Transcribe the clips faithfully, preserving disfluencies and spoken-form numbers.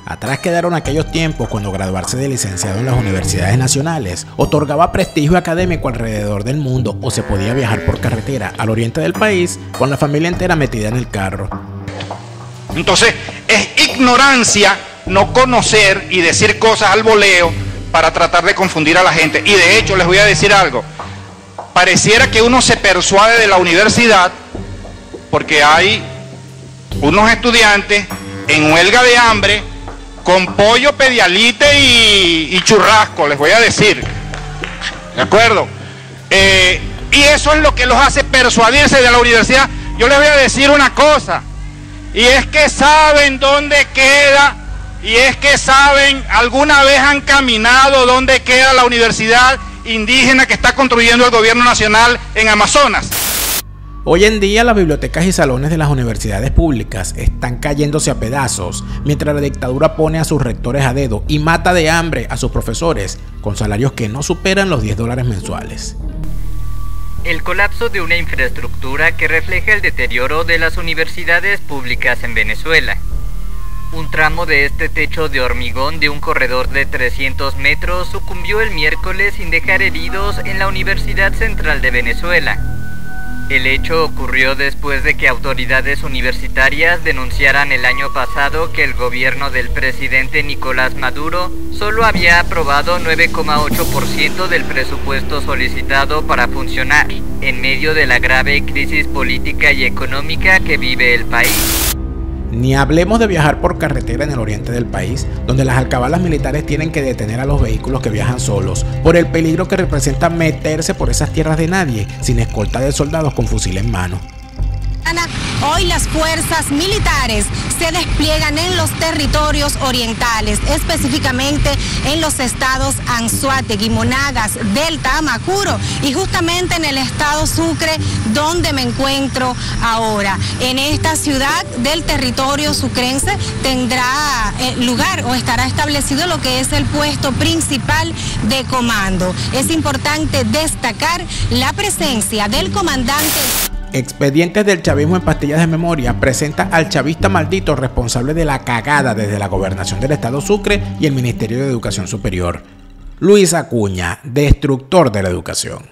Atrás quedaron aquellos tiempos cuando graduarse de licenciado en las universidades nacionales otorgaba prestigio académico alrededor del mundo o se podía viajar por carretera al oriente del país con la familia entera metida en el carro. Entonces es ignorancia no conocer y decir cosas al voleo para tratar de confundir a la gente. Y de hecho les voy a decir algo, pareciera que uno se persuade de la universidad porque hay unos estudiantes en huelga de hambre con pollo, pedialite y, y churrasco, les voy a decir, ¿de acuerdo? Eh, y eso es lo que los hace persuadirse de la universidad. Yo les voy a decir una cosa, y es que saben dónde queda, y es que saben, alguna vez han caminado dónde queda la universidad indígena que está construyendo el gobierno nacional en Amazonas. Hoy en día las bibliotecas y salones de las universidades públicas están cayéndose a pedazos, mientras la dictadura pone a sus rectores a dedo y mata de hambre a sus profesores con salarios que no superan los diez dólares mensuales. El colapso de una infraestructura que refleja el deterioro de las universidades públicas en Venezuela. Un tramo de este techo de hormigón de un corredor de trescientos metros sucumbió el miércoles sin dejar heridos en la Universidad Central de Venezuela. El hecho ocurrió después de que autoridades universitarias denunciaran el año pasado que el gobierno del presidente Nicolás Maduro solo había aprobado nueve coma ocho por ciento del presupuesto solicitado para funcionar, en medio de la grave crisis política y económica que vive el país. Ni hablemos de viajar por carretera en el oriente del país, donde las alcabalas militares tienen que detener a los vehículos que viajan solos, por el peligro que representa meterse por esas tierras de nadie, sin escolta de soldados con fusil en mano. Hoy las fuerzas militares se despliegan en los territorios orientales, específicamente en los estados Anzoátegui, Monagas, Delta, Amacuro y justamente en el estado Sucre, donde me encuentro ahora. En esta ciudad del territorio sucrense tendrá lugar o estará establecido lo que es el puesto principal de comando. Es importante destacar la presencia del comandante. Expedientes del chavismo en pastillas de memoria presenta al chavista maldito responsable de la cagada desde la gobernación del estado Sucre y el Ministerio de Educación Superior. Luis Acuña, destructor de la educación.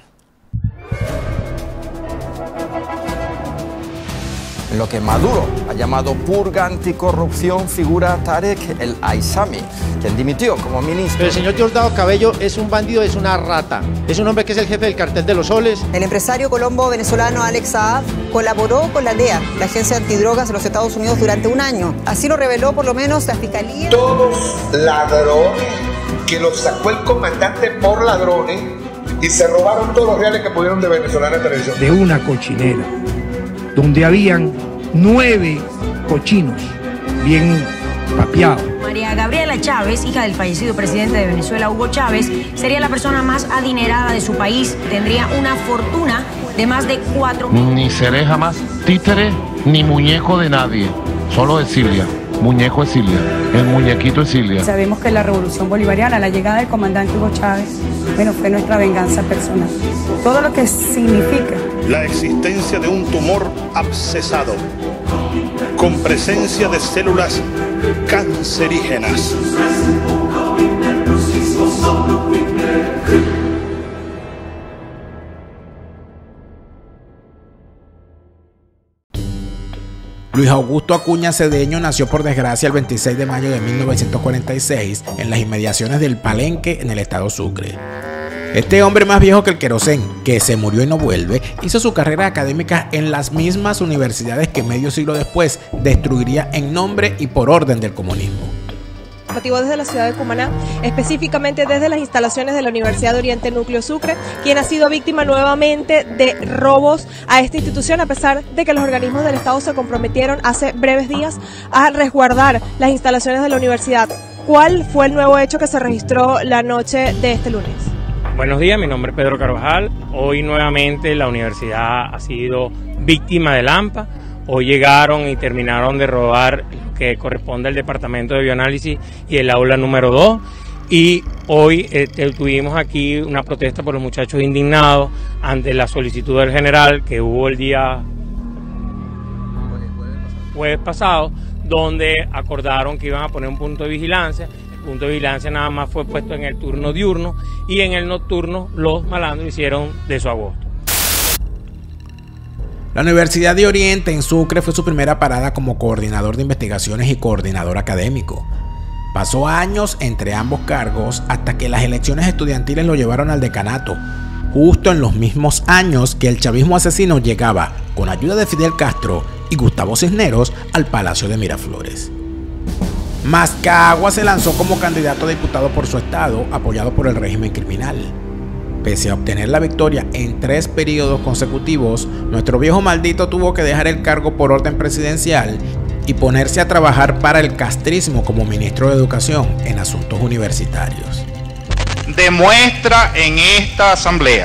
Lo que Maduro ha llamado purga anticorrupción figura Tarek El Aissami, quien dimitió como ministro. El señor Diosdado Cabello es un bandido, es una rata. Es un hombre que es el jefe del cartel de los soles. El empresario colombo-venezolano Alex Saab colaboró con la D E A, la agencia antidrogas de los Estados Unidos, durante un año. Así lo reveló por lo menos la fiscalía. Todos ladrones que los sacó el comandante por ladrones y se robaron todos los reales que pudieron de venezolana televisión. De una cochinera, donde habían nueve cochinos bien papeados. María Gabriela Chávez, hija del fallecido presidente de Venezuela, Hugo Chávez, sería la persona más adinerada de su país. Tendría una fortuna de más de cuatro... Ni seré jamás títere ni muñeco de nadie, solo de Cilia. Muñeco es Cilia, el muñequito es Cilia. Sabemos que la revolución bolivariana, la llegada del comandante Hugo Chávez, bueno, fue nuestra venganza personal. Todo lo que significa la existencia de un tumor abscesado con presencia de células cancerígenas. Luis Augusto Acuña Cedeño nació por desgracia el veintiséis de mayo de mil novecientos cuarenta y seis en las inmediaciones del Palenque en el estado Sucre. Este hombre más viejo que el querosén, que se murió y no vuelve, hizo su carrera académica en las mismas universidades que medio siglo después destruiría en nombre y por orden del comunismo. Desde la ciudad de Cumaná, específicamente desde las instalaciones de la Universidad de Oriente Núcleo Sucre, quien ha sido víctima nuevamente de robos a esta institución, a pesar de que los organismos del Estado se comprometieron hace breves días a resguardar las instalaciones de la universidad. ¿Cuál fue el nuevo hecho que se registró la noche de este lunes? Buenos días, mi nombre es Pedro Carvajal. Hoy nuevamente la universidad ha sido víctima del AMPA. Hoy llegaron y terminaron de robar lo que corresponde al departamento de bioanálisis y el aula número dos. Y hoy eh, tuvimos aquí una protesta por los muchachos indignados ante la solicitud del general que hubo el día jueves pasado, donde acordaron que iban a poner un punto de vigilancia. El punto de vigilancia nada más fue puesto en el turno diurno y en el nocturno los malandros hicieron de su agosto. La Universidad de Oriente en Sucre fue su primera parada como coordinador de investigaciones y coordinador académico. Pasó años entre ambos cargos hasta que las elecciones estudiantiles lo llevaron al decanato, justo en los mismos años que el chavismo asesino llegaba, con ayuda de Fidel Castro y Gustavo Cisneros, al Palacio de Miraflores. Mascagua se lanzó como candidato a diputado por su estado, apoyado por el régimen criminal. Pese a obtener la victoria en tres periodos consecutivos, nuestro viejo maldito tuvo que dejar el cargo por orden presidencial y ponerse a trabajar para el castrismo como ministro de Educación en asuntos universitarios. Demuestra en esta asamblea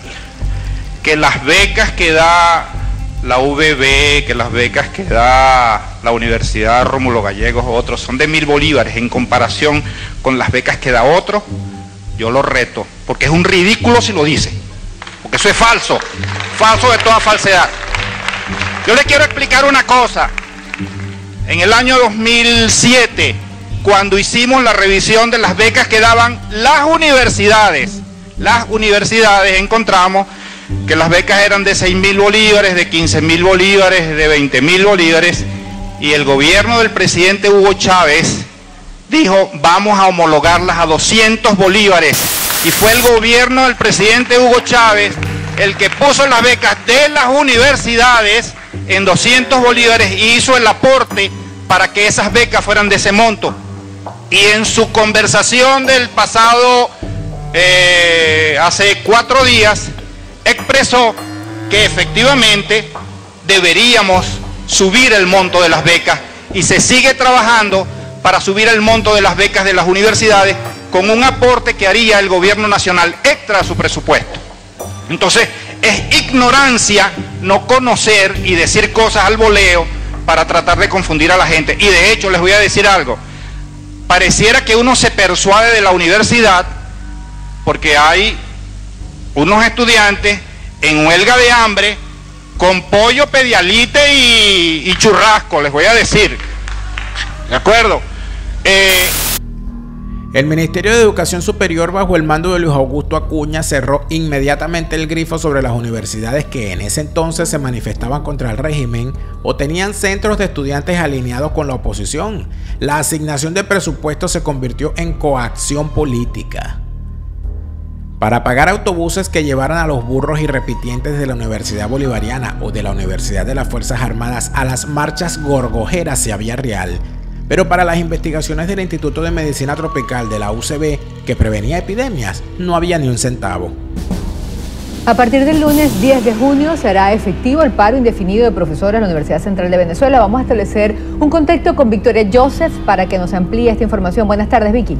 que las becas que da la U V B, que las becas que da la Universidad Rómulo Gallegos o otros son de mil bolívares en comparación con las becas que da otro. Yo lo reto, porque es un ridículo si lo dice, porque eso es falso, falso de toda falsedad. Yo le quiero explicar una cosa. En el año dos mil siete, cuando hicimos la revisión de las becas que daban las universidades, las universidades encontramos que las becas eran de seis mil bolívares, de quince mil bolívares, de veinte mil bolívares, y el gobierno del presidente Hugo Chávez dijo, vamos a homologarlas a doscientos bolívares, y fue el gobierno del presidente Hugo Chávez el que puso las becas de las universidades en doscientos bolívares y hizo el aporte para que esas becas fueran de ese monto. Y en su conversación del pasado, eh, hace cuatro días, expresó que efectivamente deberíamos subir el monto de las becas y se sigue trabajando para subir el monto de las becas de las universidades con un aporte que haría el gobierno nacional extra a su presupuesto. Entonces, es ignorancia no conocer y decir cosas al voleo para tratar de confundir a la gente. Y de hecho, les voy a decir algo. Pareciera que uno se persuade de la universidad porque hay unos estudiantes en huelga de hambre con pollo, pedialite y, y churrasco, les voy a decir. ¿De acuerdo? Eh... El Ministerio de Educación Superior, bajo el mando de Luis Augusto Acuña, cerró inmediatamente el grifo sobre las universidades que en ese entonces se manifestaban contra el régimen o tenían centros de estudiantes alineados con la oposición. La asignación de presupuesto se convirtió en coacción política. Para pagar autobuses que llevaran a los burros y repitientes de la Universidad Bolivariana o de la Universidad de las Fuerzas Armadas a las marchas gorgojeras de Vía Real, pero para las investigaciones del Instituto de Medicina Tropical de la U C B, que prevenía epidemias, no había ni un centavo. A partir del lunes diez de junio será efectivo el paro indefinido de profesores de la Universidad Central de Venezuela. Vamos a establecer un contacto con Victoria Joseph para que nos amplíe esta información. Buenas tardes, Vicky.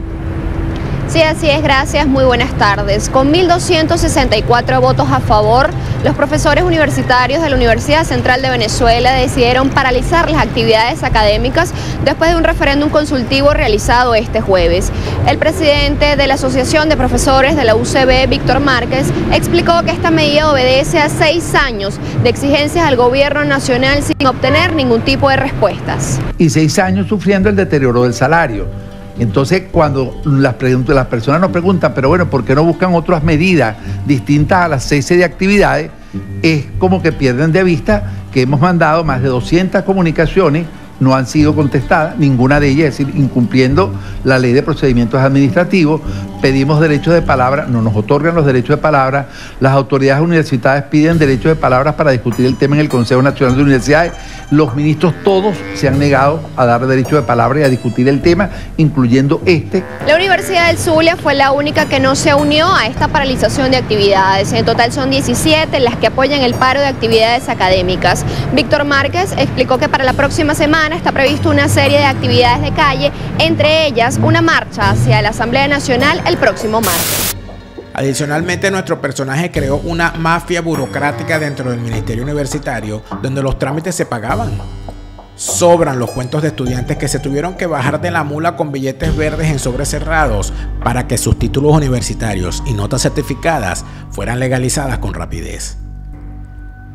Sí, así es, gracias, muy buenas tardes. Con mil doscientos sesenta y cuatro votos a favor, los profesores universitarios de la Universidad Central de Venezuela decidieron paralizar las actividades académicas después de un referéndum consultivo realizado este jueves. El presidente de la Asociación de Profesores de la U C B, Víctor Márquez, explicó que esta medida obedece a seis años de exigencias al gobierno nacional sin obtener ningún tipo de respuestas. Y seis años sufriendo el deterioro del salario. Entonces, cuando las, las personas nos preguntan, pero bueno, ¿por qué no buscan otras medidas distintas a las cese de actividades? Es como que pierden de vista que hemos mandado más de doscientas comunicaciones, no han sido contestadas, ninguna de ellas, es decir, incumpliendo la ley de procedimientos administrativos. Pedimos derechos de palabra, no nos otorgan los derechos de palabra. Las autoridades universitarias piden derechos de palabra para discutir el tema en el Consejo Nacional de Universidades. Los ministros todos se han negado a dar derecho de palabra y a discutir el tema, incluyendo este. La Universidad del Zulia fue la única que no se unió a esta paralización de actividades. En total son diecisiete las que apoyan el paro de actividades académicas. Víctor Márquez explicó que para la próxima semana está previsto una serie de actividades de calle, entre ellas una marcha hacia la Asamblea Nacional el próximo martes. Adicionalmente, nuestro personaje creó una mafia burocrática dentro del Ministerio Universitario donde los trámites se pagaban. Sobran los cuentos de estudiantes que se tuvieron que bajar de la mula con billetes verdes en sobres cerrados para que sus títulos universitarios y notas certificadas fueran legalizadas con rapidez.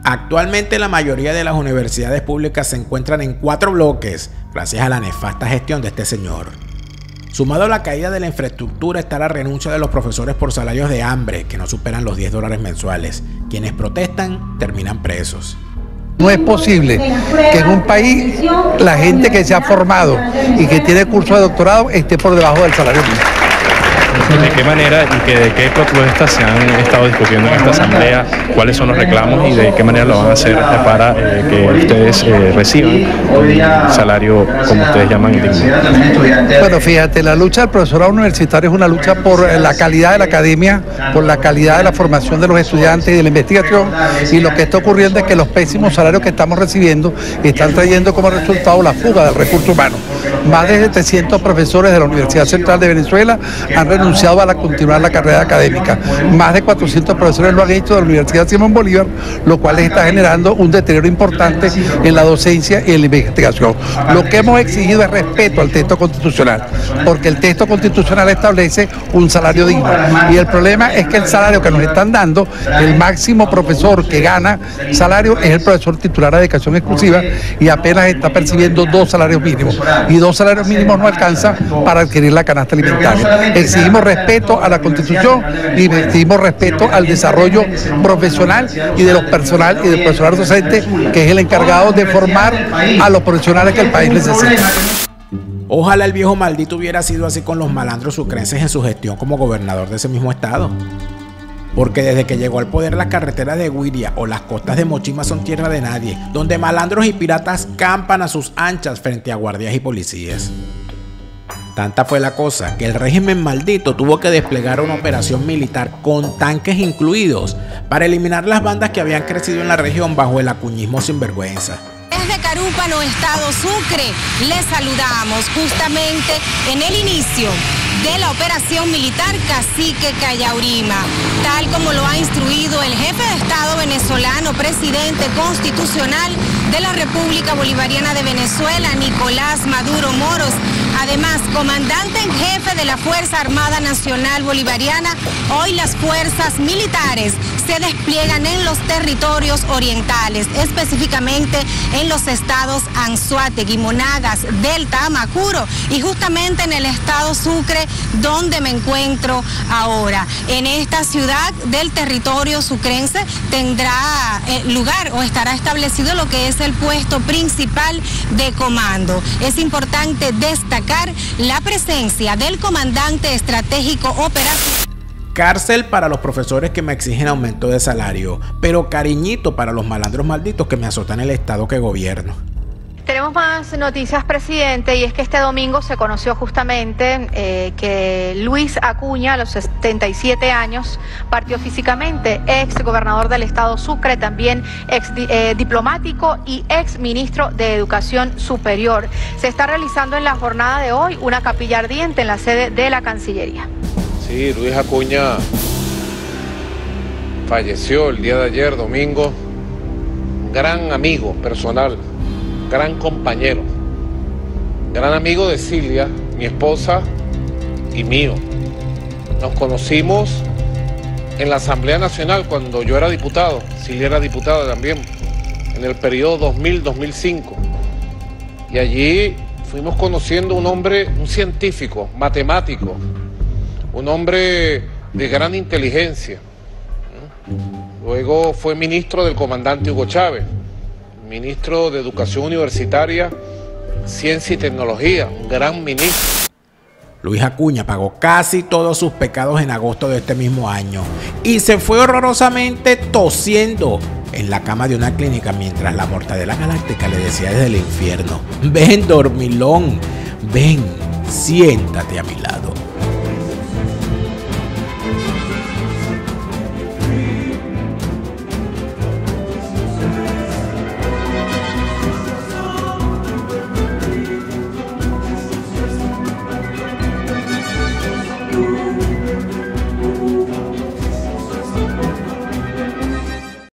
Actualmente la mayoría de las universidades públicas se encuentran en cuatro bloques, gracias a la nefasta gestión de este señor. Sumado a la caída de la infraestructura está la renuncia de los profesores por salarios de hambre, que no superan los diez dólares mensuales. Quienes protestan terminan presos. No es posible que en un país la gente que se ha formado y que tiene curso de doctorado esté por debajo del salario mínimo. ¿De qué manera y que de qué propuestas se han estado discutiendo en esta asamblea? ¿Cuáles son los reclamos y de qué manera lo van a hacer para eh, que ustedes eh, reciban un salario, como ustedes llaman, digno? Bueno, fíjate, la lucha del profesorado universitario es una lucha por la calidad de la academia, por la calidad de la formación de los estudiantes y de la investigación, y lo que está ocurriendo es que los pésimos salarios que estamos recibiendo están trayendo como resultado la fuga del recurso humano. Más de setecientos profesores de la Universidad Central de Venezuela han renunciado a la continuar la carrera académica. Más de cuatrocientos profesores lo han hecho de la Universidad Simón Bolívar, lo cual está generando un deterioro importante en la docencia y en la investigación. Lo que hemos exigido es respeto al texto constitucional, porque el texto constitucional establece un salario digno. Y el problema es que el salario que nos están dando, el máximo profesor que gana salario es el profesor titular de dedicación exclusiva y apenas está percibiendo dos salarios mínimos. Y dos salarios mínimos no alcanza para adquirir la canasta alimentaria. Exigimos respeto a la Constitución y exigimos respeto al desarrollo profesional y de los personal y del personal docente, que es el encargado de formar a los profesionales que el país necesita. Ojalá el viejo maldito hubiera sido así con los malandros sucrenses en su gestión como gobernador de ese mismo estado. Porque desde que llegó al poder las carreteras de Guiria o las costas de Mochima son tierra de nadie, donde malandros y piratas campan a sus anchas frente a guardias y policías. Tanta fue la cosa que el régimen maldito tuvo que desplegar una operación militar con tanques incluidos para eliminar las bandas que habían crecido en la región bajo el acuñismo sinvergüenza. Desde Carúpano, Estado Sucre, les saludamos justamente en el inicio de la operación militar Cacique Cayaurima, tal como lo ha instruido el jefe de Estado venezolano, presidente constitucional de la República Bolivariana de Venezuela, Nicolás Maduro Moros. Además, comandante en jefe de la Fuerza Armada Nacional Bolivariana, hoy las fuerzas militares se despliegan en los territorios orientales, específicamente en los estados Anzoátegui, Monagas, Delta, Amacuro y justamente en el estado Sucre, donde me encuentro ahora. En esta ciudad del territorio sucrense tendrá eh, lugar o estará establecido lo que es el puesto principal de comando. Es importante destacar la presencia del comandante estratégico operacional. Cárcel para los profesores que me exigen aumento de salario, pero cariñito para los malandros malditos que me azotan el estado que gobierno. Tenemos más noticias, presidente, y es que este domingo se conoció justamente eh, que Luis Acuña, a los setenta y siete años, partió físicamente, ex gobernador del estado Sucre, también ex eh, diplomático y ex ministro de Educación Superior. Se está realizando en la jornada de hoy una capilla ardiente en la sede de la Cancillería. Sí, Luis Acuña falleció el día de ayer, domingo, un gran amigo personal, gran compañero, gran amigo de Silvia, mi esposa, y mío. Nos conocimos en la Asamblea Nacional cuando yo era diputado, Silvia era diputada también, en el periodo dos mil a dos mil cinco. Y allí fuimos conociendo un hombre, un científico, matemático, un hombre de gran inteligencia. Luego fue ministro del comandante Hugo Chávez, ministro de Educación Universitaria, Ciencia y Tecnología, un gran ministro. Luis Acuña pagó casi todos sus pecados en agosto de este mismo año y se fue horrorosamente tosiendo en la cama de una clínica mientras la mortadela galáctica le decía desde el infierno: ven, dormilón, ven, siéntate a mi lado.